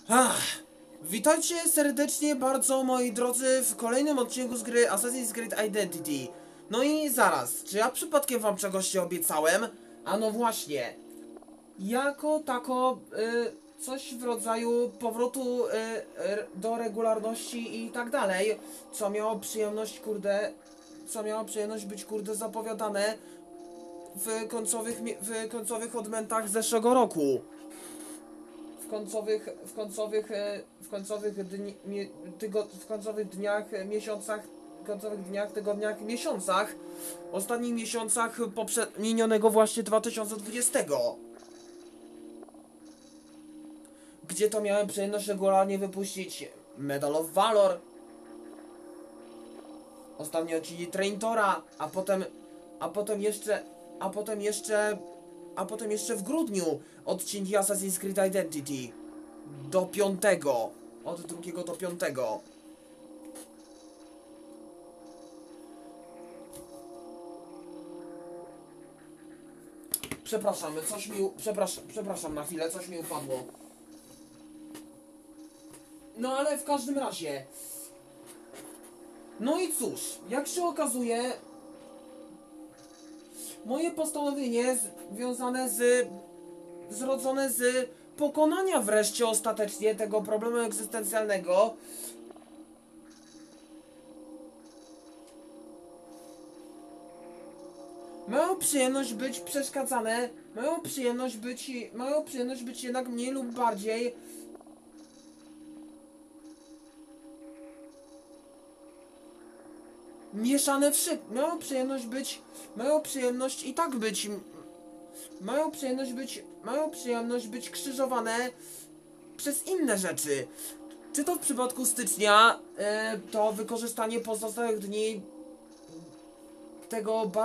Ach, witajcie serdecznie bardzo moi drodzy w kolejnym odcinku z gry Assassin's Creed Identity. No i zaraz, czy ja przypadkiem wam czegoś nie obiecałem? A no właśnie, jako tako coś w rodzaju powrotu do regularności i tak dalej, co miało przyjemność być zapowiadane w końcowych odmętach zeszłego roku. W końcowych dniach, miesiącach, tygodniach, miesiącach, ostatnich miesiącach minionego właśnie 2020, gdzie to miałem przyjemność regularnie wypuścić Medal of Valor, ostatnio odcinek Traintora, a potem jeszcze w grudniu odcinki Assassin's Creed Identity do 5, od 2 do 5. Przepraszam, przepraszam na chwilę, coś mi upadło. No ale w każdym razie. No i cóż, jak się okazuje, moje postanowienie zrodzone z pokonania wreszcie ostatecznie tego problemu egzystencjalnego mają przyjemność być przeszkadzane, mają przyjemność być jednak mniej lub bardziej mieszane w szyb. Mają przyjemność być krzyżowane przez inne rzeczy. Czy to w przypadku stycznia, to wykorzystanie pozostałych dni tego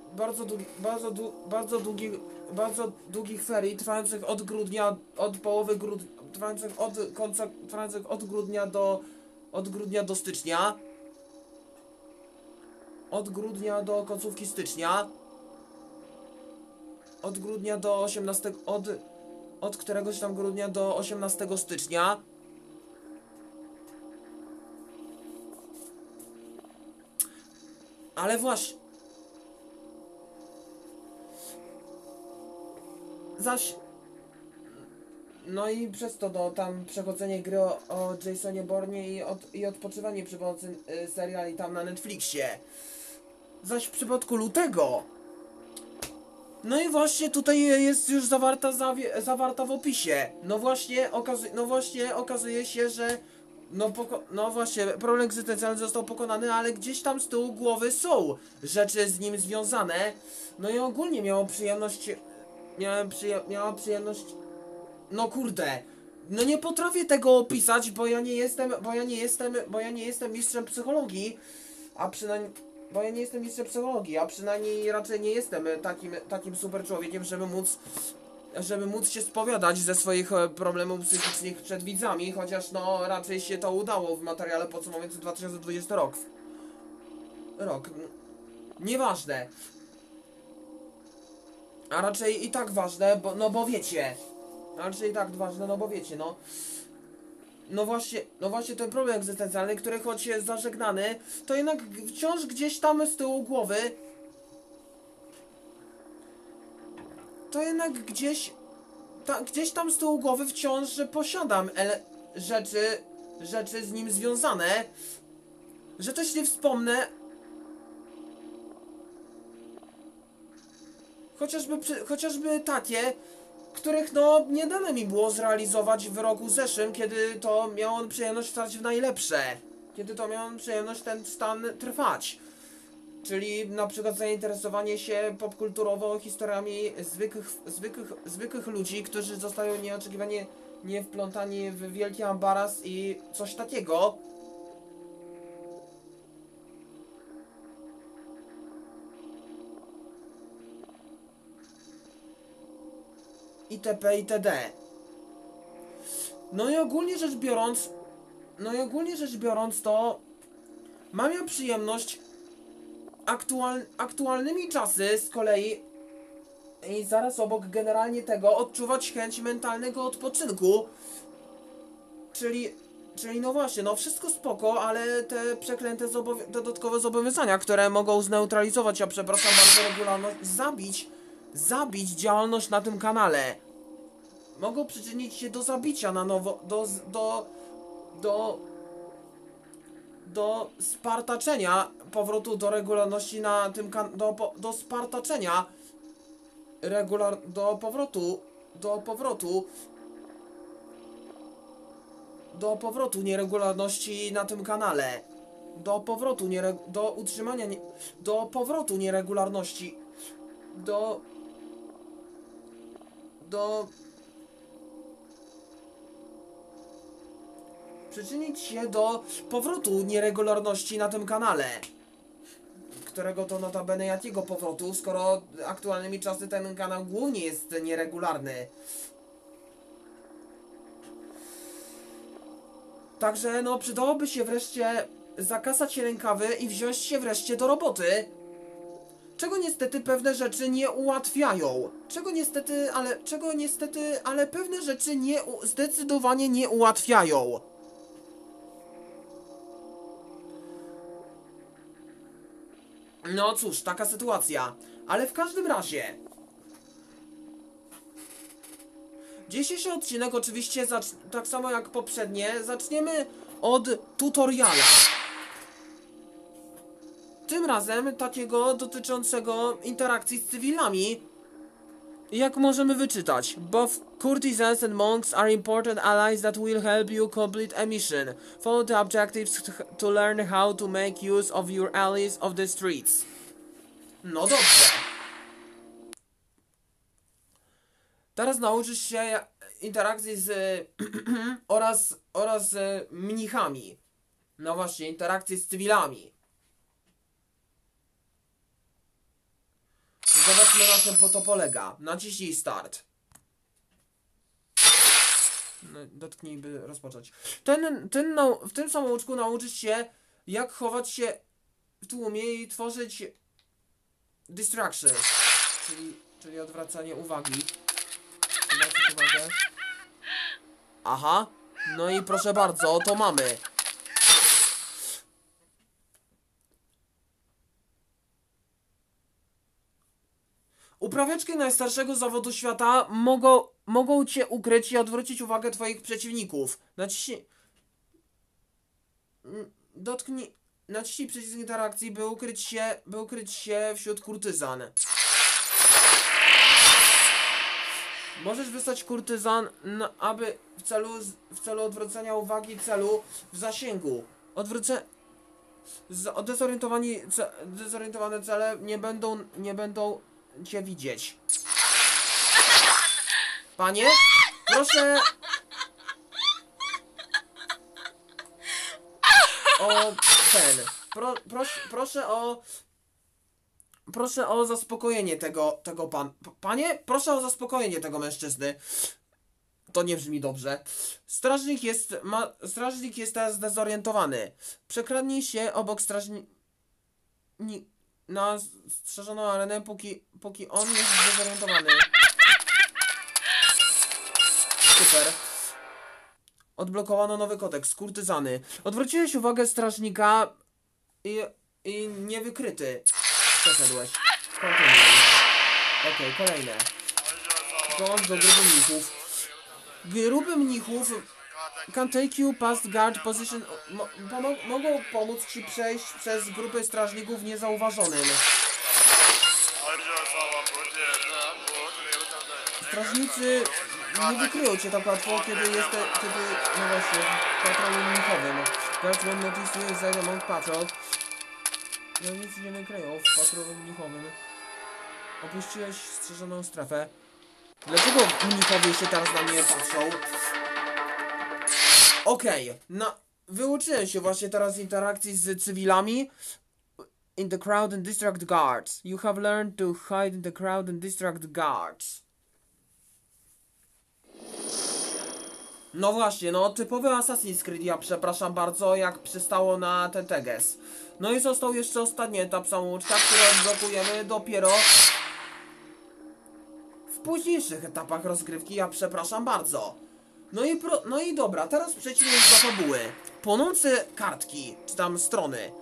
bardzo długich ferii trwających od grudnia, od połowy grudnia, trwających od grudnia do stycznia, od grudnia do końcówki stycznia, od grudnia do 18, od któregoś tam grudnia do 18 stycznia. Ale właśnie. Zaś. No i przez to tam przechodzenie gry o Jasonie Bournie i odpoczywanie przy pomocy seriali tam na Netflixie. Zaś w przypadku lutego. No i właśnie tutaj jest już zawarta w opisie. No właśnie okazuje się, że no właśnie, problem egzystencjalny został pokonany, ale gdzieś tam z tyłu głowy są rzeczy z nim związane. No i ogólnie miałam przyjemność. No kurde. No nie potrafię tego opisać, bo ja nie jestem mistrzem psychologii, a przynajmniej raczej nie jestem takim super człowiekiem, żeby móc się spowiadać ze swoich problemów psychicznych przed widzami, chociaż no raczej się to udało w materiale podsumowującym 2020 rok. Nieważne. A raczej i tak ważne, bo wiecie. A raczej i tak ważne, no bo wiecie, no. No właśnie ten problem egzystencjalny, który choć jest zażegnany, to jednak wciąż gdzieś tam z tyłu głowy. To jednak gdzieś tam z tyłu głowy wciąż posiadam rzeczy z nim związane, że też nie wspomnę. Chociażby takie, których no nie dane mi było zrealizować w roku zeszłym, kiedy to miał on przyjemność stać w najlepsze. Kiedy to miał on przyjemność ten stan trwać. Czyli na przykład zainteresowanie się popkulturowo historiami zwykłych ludzi, którzy zostają nieoczekiwanie nie wplątani w wielki ambaras i coś takiego. Itp. itd. No i ogólnie rzecz biorąc to mam ja przyjemność aktualnymi czasy z kolei i zaraz obok generalnie tego odczuwać chęć mentalnego odpoczynku Czyli no właśnie, no wszystko spoko, ale te przeklęte dodatkowe zobowiązania, które mogą zneutralizować, ja przepraszam bardzo, regularność, zabić działalność na tym kanale. Mogą przyczynić się do zabicia na nowo, do spartaczenia powrotu do regularności na tym do spartaczenia do powrotu nieregularności na tym kanale. Do powrotu do utrzymania do powrotu nieregularności. Przyczynić się do powrotu nieregularności na tym kanale. Którego to notabene jakiego powrotu, skoro aktualnymi czasy ten kanał głównie jest nieregularny. Także no przydałoby się wreszcie zakasać rękawy i wziąć się wreszcie do roboty. Czego niestety pewne rzeczy nie ułatwiają. Czego niestety, ale pewne rzeczy zdecydowanie nie ułatwiają. No cóż, taka sytuacja. Ale w każdym razie dzisiejszy odcinek oczywiście, tak samo jak poprzednie, zaczniemy od tutoriala. Tym razem takiego dotyczącego interakcji z cywilami. Jak możemy wyczytać, both courtesans and monks are important allies that will help you complete a mission. Follow the objectives to learn how to make use of your allies of the streets. No dobrze. Teraz nauczysz się interakcji z oraz mnichami. No właśnie, interakcji z cywilami. Zobaczmy, na czym to polega. Naciśnij start. No, dotknij, by rozpocząć. W tym samouczku nauczysz się, jak chować się w tłumie i tworzyć distraction, czyli odwracanie uwagi. Zwróćcie uwagę. Aha. No i proszę bardzo, to mamy. Uprawiaczki najstarszego zawodu świata mogą cię ukryć i odwrócić uwagę twoich przeciwników. Naciśnij przycisk interakcji, by ukryć się wśród kurtyzan. Możesz wysłać kurtyzan, aby w celu odwrócenia uwagi celu w zasięgu. Dezorientowane cele nie będą cię widzieć. Panie, proszę o proszę o zaspokojenie tego proszę o zaspokojenie tego mężczyzny. To nie brzmi dobrze. Strażnik jest teraz zdezorientowany. Przekradnij się obok na strzeżoną arenę, póki on jest zdezorientowany. Super. Odblokowano nowy kodeks, kurtyzany. Odwróciłeś uwagę strażnika i niewykryty. Przeszedłeś. Okej, kolejne. Dołącz do grupy mnichów. Grupy mnichów can take you past guard position. Mogą pomóc ci przejść przez grupę strażników niezauważonym. Strażnicy nie wykryją cię tak łatwo, kiedy no właśnie, w patrolu mnichowym. Guards won't notice you inside a monk patrol. No nic nie wykryją w patrolu mnichowym. Opuściłeś strzeżoną strefę. Dlaczego mnichowie się teraz na mnie patrzą? Okej, wyuczyłem się właśnie teraz interakcji z cywilami. In the crowd and distract guards. You have learned to hide in the crowd and distract guards. No właśnie, no typowy Assassin's Creed, ja przepraszam bardzo, jak przystało na ten teges. No i został jeszcze ostatni etap samouczka, który odblokujemy dopiero w późniejszych etapach rozgrywki, ja przepraszam bardzo. No i dobra, teraz przejdźmy już do fabuły. Płonące kartki, czy tam strony.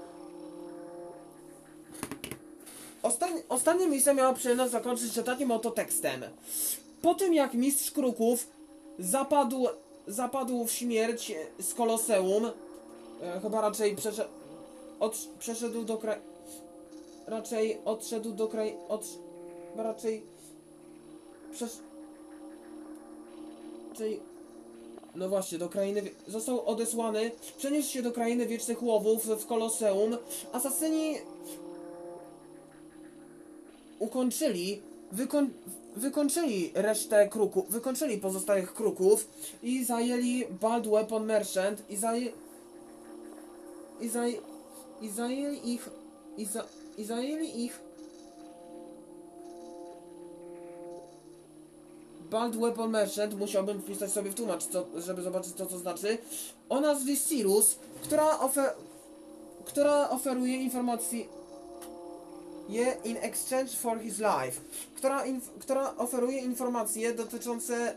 Ostatnia misja miała przyjemność zakończyć się takim oto tekstem. Po tym jak mistrz kruków zapadł w śmierć z Koloseum, chyba raczej przeszedł do kraju... Raczej odszedł do kraju... Raczej... No właśnie, do krainy... Został odesłany, przeniósł się do krainy wiecznych łowów w Koloseum. Asasyni... Wykończyli resztę kruków, wykończyli pozostałych kruków i zajęli Bald Weapon Merchant i zajęli ich Bald Weapon Merchant, musiałbym wpisać sobie w tłumacz, żeby zobaczyć co to znaczy, o nazwie Sirus, która oferuje informacje in exchange for his life, która oferuje informacje dotyczące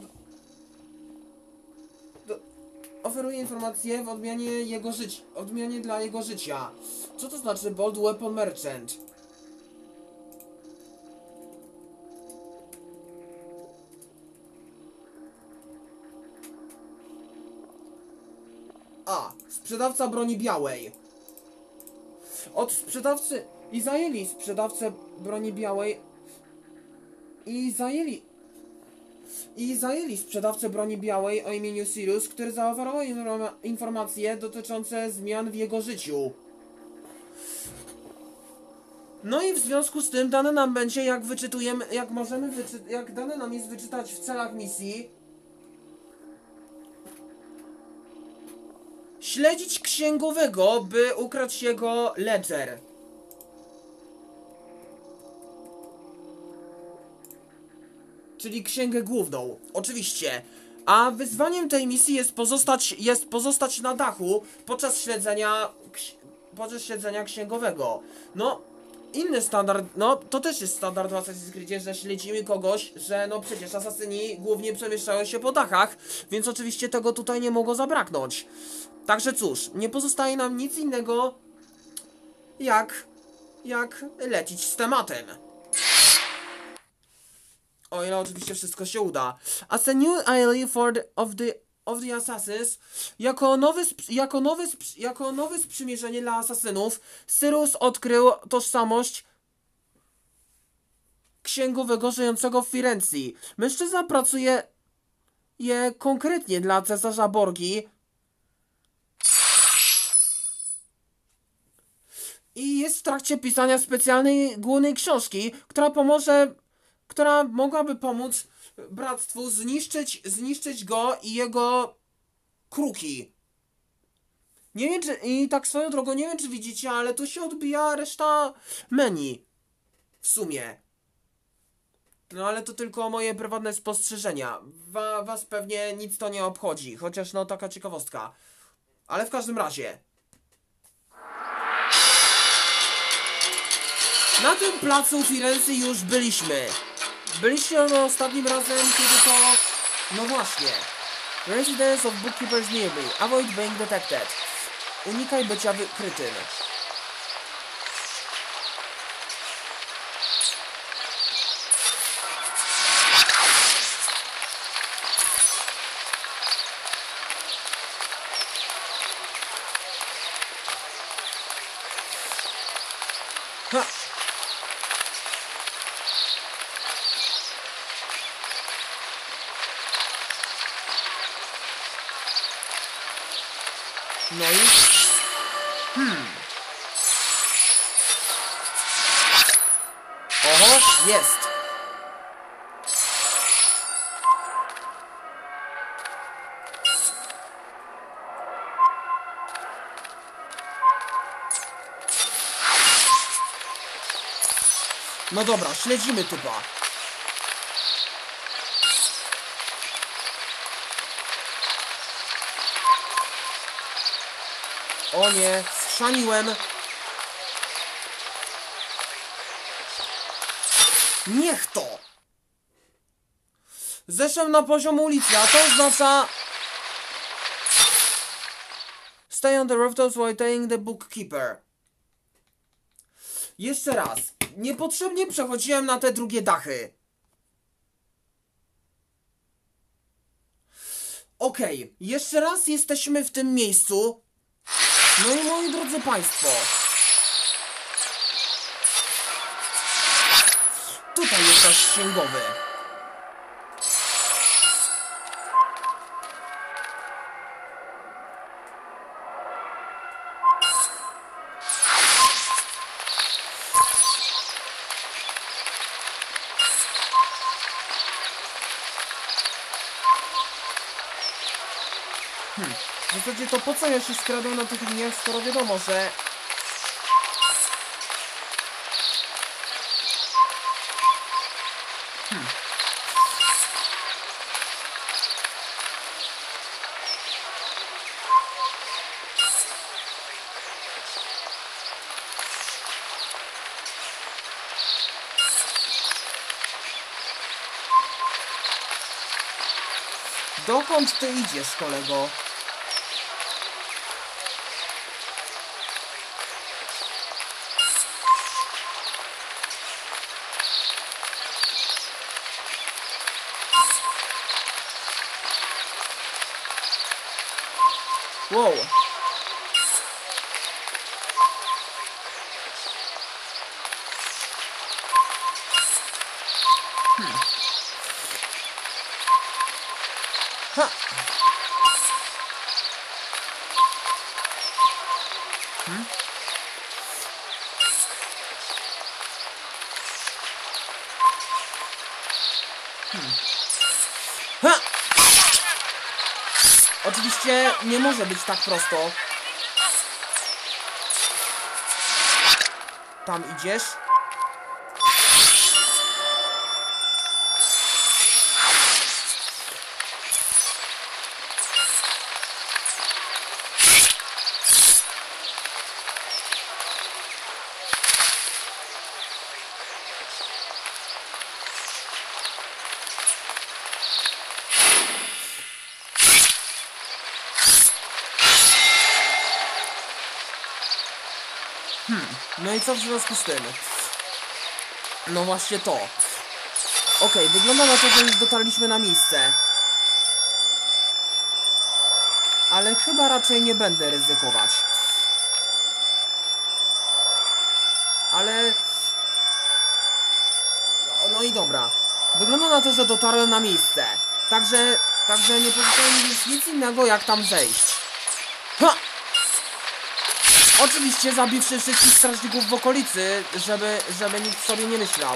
oferuje informacje w odmianie dla jego życia. Co to znaczy Bald Weapon Merchant? A. Sprzedawca broni białej. Od sprzedawcy... I zajęli sprzedawcę broni białej. I zajęli sprzedawcę broni białej o imieniu Sirus, który zaoferował informacje dotyczące zmian w jego życiu. No i w związku z tym dane nam będzie, jak dane nam jest wyczytać w celach misji, śledzić księgowego, by ukraść jego ledger. Czyli księgę główną, oczywiście. A wyzwaniem tej misji jest pozostać na dachu podczas śledzenia księgowego. No, inny standard, no to też jest standard w Assassin's Creed, że śledzimy kogoś, że no przecież asasyni głównie przemieszczają się po dachach, więc oczywiście tego tutaj nie mogło zabraknąć. Także cóż, nie pozostaje nam nic innego jak lecić z tematem. O ile oczywiście wszystko się uda. As a new ally of the Assassins, jako nowe sprzymierzenie dla asasynów, Sirus odkrył tożsamość księgowego żyjącego w Firencji. Mężczyzna pracuje konkretnie dla cesarza Borgi i jest w trakcie pisania specjalnej głównej książki, która mogłaby pomóc bractwu zniszczyć go i jego kruki. Nie wiem, i tak swoją drogą, nie wiem czy widzicie, ale tu się odbija reszta menu. W sumie. No ale to tylko moje prywatne spostrzeżenia. Was pewnie nic to nie obchodzi, chociaż no taka ciekawostka. Ale w każdym razie. Na tym placu Firenze już byliśmy. Byliście ostatnim razem, kiedy to... No właśnie. Residence of bookkeepers nearby. Avoid being detected. Unikaj bycia wykrytym. Ha! No i... Oho, jest! No dobra, śledzimy typa. O nie, schrzaniłem. Niech to! Zeszłem na poziom ulicy, a to oznacza... Stay on the rooftops while paying the bookkeeper. Jeszcze raz. Niepotrzebnie przechodziłem na te drugie dachy. Okej, jeszcze raz jesteśmy w tym miejscu. No i moi drodzy państwo, tutaj jest nasz księgowy. W zasadzie to po co ja się skradłem na tych liniach, skoro wiadomo, że... Dokąd ty idziesz, kolego? Wow. Ha. Ha! Oczywiście nie może być tak prosto. Tam idziesz. No i co w związku z tym? No właśnie to. Okej, wygląda na to, że już dotarliśmy na miejsce. Ale chyba raczej nie będę ryzykować. Ale... No i dobra. Wygląda na to, że dotarłem na miejsce. Także nie pozostaje mi już nic innego, jak tam zejść. Ha! Oczywiście zabiwszy wszystkich strażników w okolicy, żeby nikt sobie nie myślał.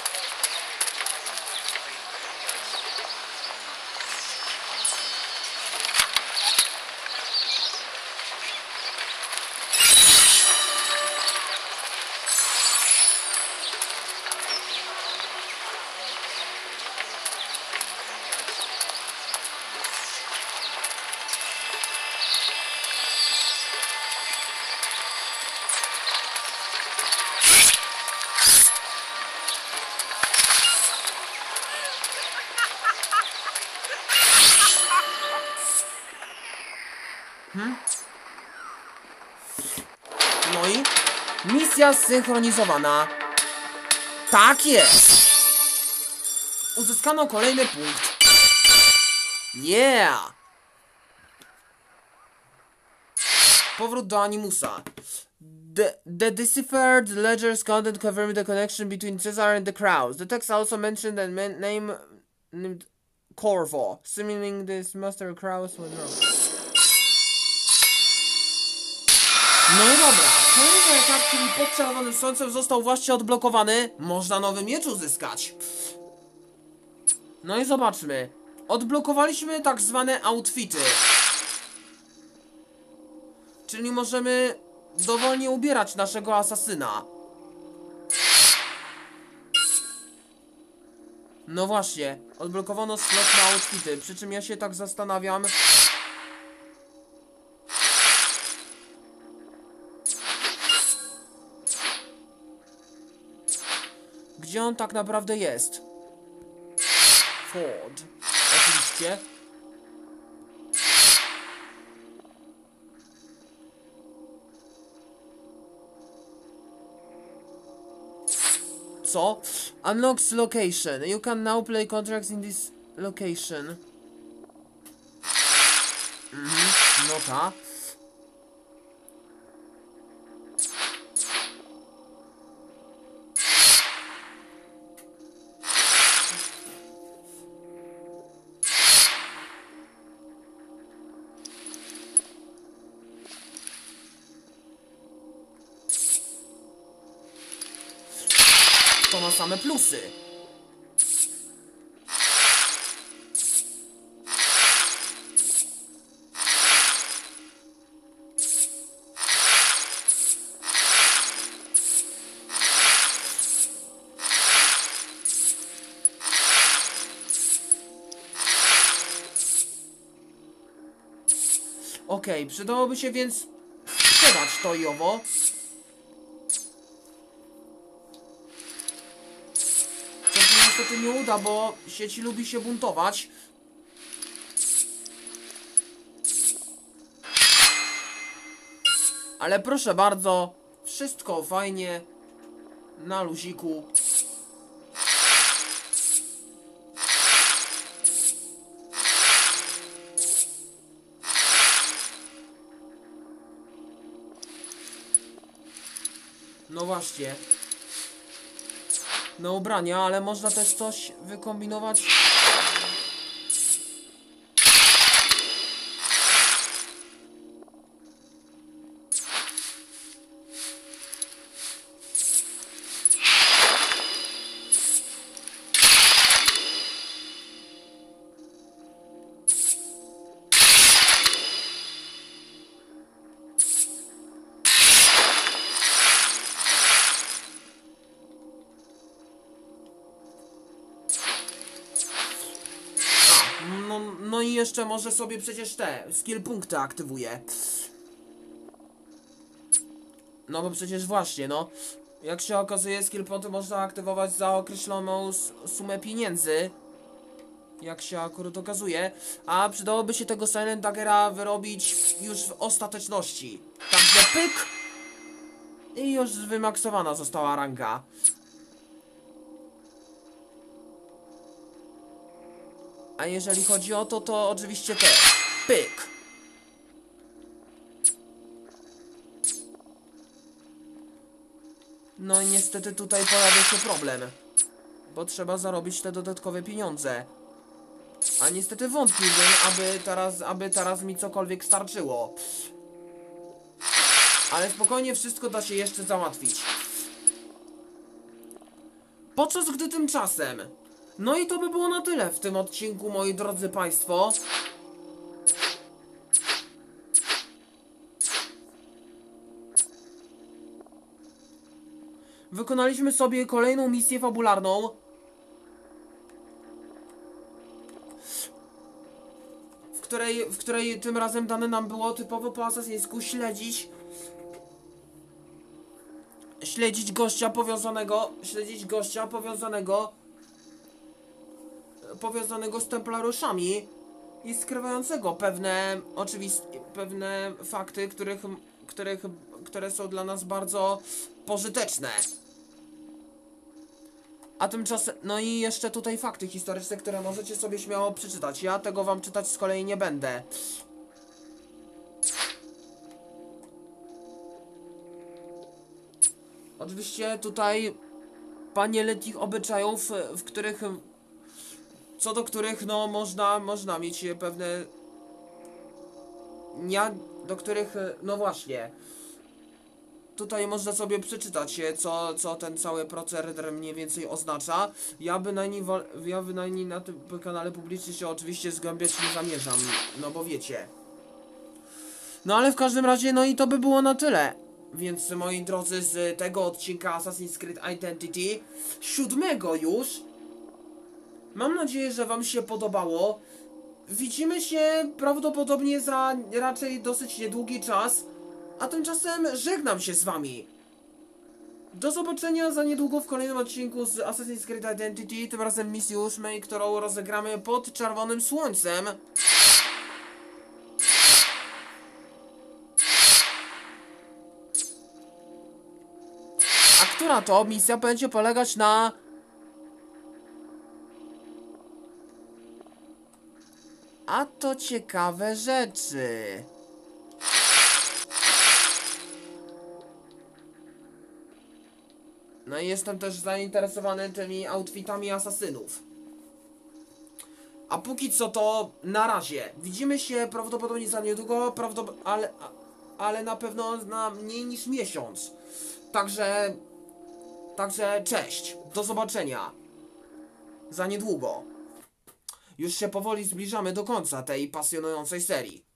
No i misja zsynchronizowana. Tak jest. Uzyskano kolejny punkt. Yeah. Powrót do Animusa. The deciphered ledger's content confirmed the connection between Caesar and the crowds. The text also mentioned a name named Corvo, assuming this master crowds was wrong. No i dobra, kolejny etap, czyli pod czerwonym słońcem, został właśnie odblokowany. Można nowy miecz uzyskać. No i zobaczmy. Odblokowaliśmy tak zwane outfity. Czyli możemy dowolnie ubierać naszego asasyna. No właśnie, odblokowano slot na outfity, przy czym ja się tak zastanawiam... Gdzie on tak naprawdę jest? Ford. oczywiście. Co? Unlocks location. You can now play contracts in this location. No ta. To ma same plusy. Okej, przydałoby się więc sprzedać to i owo. Co się niestety nie uda, bo sieć lubi się buntować. Ale proszę bardzo, wszystko fajnie, na luziku. No właśnie. Na ubrania, ale można też coś wykombinować. No i jeszcze może sobie przecież te skill punkty aktywuję. No bo przecież właśnie, no. Jak się okazuje, skill punkty można aktywować za określoną sumę pieniędzy. Jak się akurat okazuje. A przydałoby się tego Silent Daggera wyrobić już w ostateczności. Także pyk! I już wymaksowana została ranga. A jeżeli chodzi o to, to oczywiście też. Pyk! No i niestety tutaj pojawia się problem. Bo trzeba zarobić te dodatkowe pieniądze. A niestety wątpiłbym, aby teraz mi cokolwiek starczyło. Ale spokojnie wszystko da się jeszcze załatwić. Podczas gdy tymczasem... No i to by było na tyle w tym odcinku, moi drodzy państwo. Wykonaliśmy sobie kolejną misję fabularną. W której tym razem dane nam było typowo po asasyńsku śledzić gościa powiązanego z templariuszami i skrywającego pewne fakty, które są dla nas bardzo pożyteczne. A tymczasem, no i jeszcze tutaj fakty historyczne, które możecie sobie śmiało przeczytać. Ja tego wam czytać z kolei nie będę. Oczywiście tutaj panie letnich obyczajów, co do których no można mieć pewne... do których, no właśnie... Tutaj można sobie przeczytać, co ten cały proceder mniej więcej oznacza. Ja bynajmniej na tym kanale publicznie się oczywiście zgłębiać nie zamierzam, no bo wiecie. No ale w każdym razie, no i to by było na tyle. Więc moi drodzy, z tego odcinka Assassin's Creed Identity, 7 już. Mam nadzieję, że wam się podobało. Widzimy się prawdopodobnie za raczej dosyć niedługi czas. A tymczasem żegnam się z wami. Do zobaczenia za niedługo w kolejnym odcinku z Assassin's Creed Identity, tym razem misji 8, którą rozegramy pod czerwonym słońcem. A która to misja będzie polegać na... A to ciekawe rzeczy. No i jestem też zainteresowany tymi outfitami asasynów. A póki co to na razie. Widzimy się prawdopodobnie za niedługo, ale na pewno na mniej niż miesiąc. Także cześć. Do zobaczenia. Za niedługo. Już się powoli zbliżamy do końca tej pasjonującej serii.